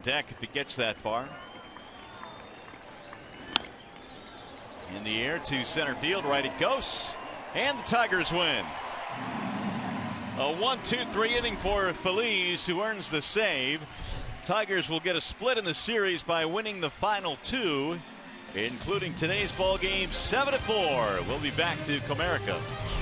deck if he gets that far. In the air to center field, right it goes, and the Tigers win. A 1-2-3 inning for Feliz, who earns the save. Tigers will get a split in the series by winning the final two, including today's ball game 7-4. We'll be back to Comerica.